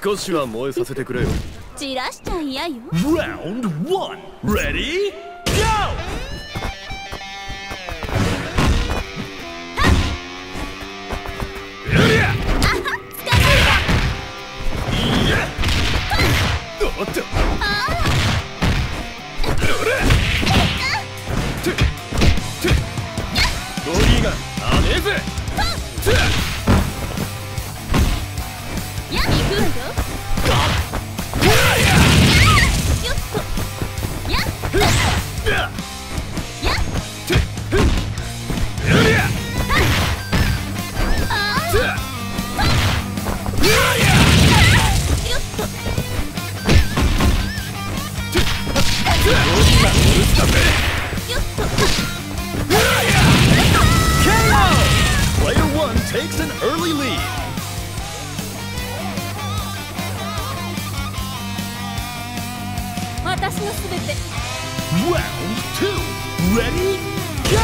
少しは燃えさせてくれよ。 散らしちゃ嫌よ。 Round 1 Ready Go! おっとボディがダメぜ。 や行くわよ。よっとやや Player 1 takes an early lead. 私のすべて。 Round 2 Ready Go!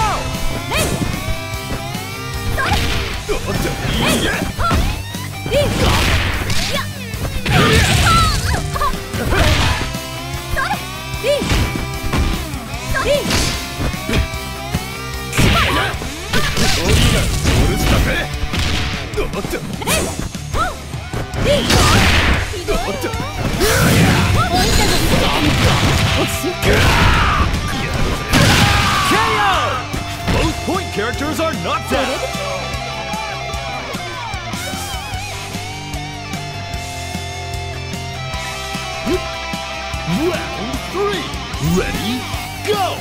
おっといいや。Both point characters are knocked out. Round 3 Ready Go!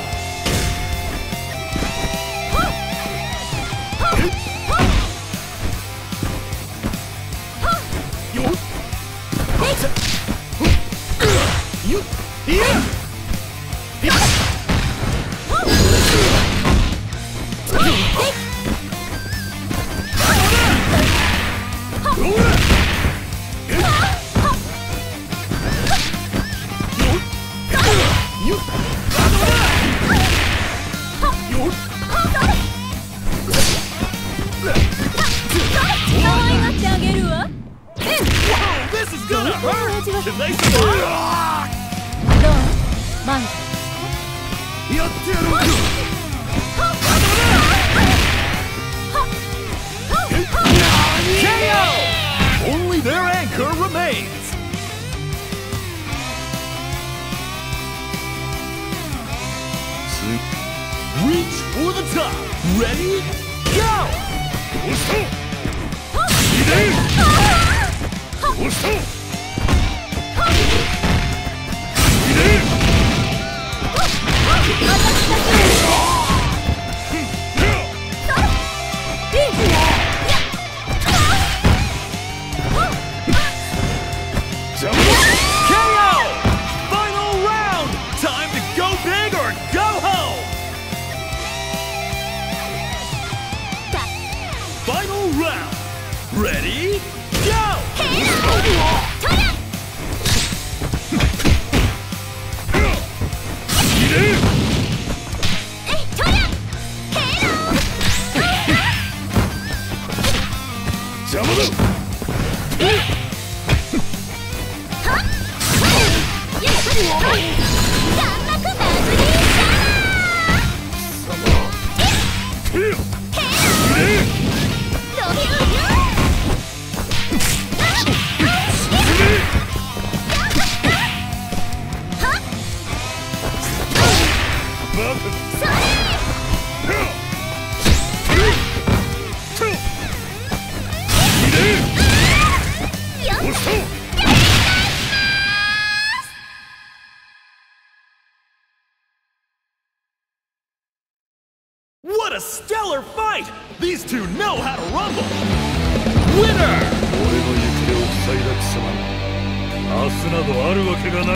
This is gonna hurt! Can they survive? 満足。 やってやろうか。KO! Only their anchor remains. Reach for the top. Ready? Go! KO! Final round! Time to go big or go home! Final round! Ready? Go! What a stellar fight! These two know how to rumble! Winner!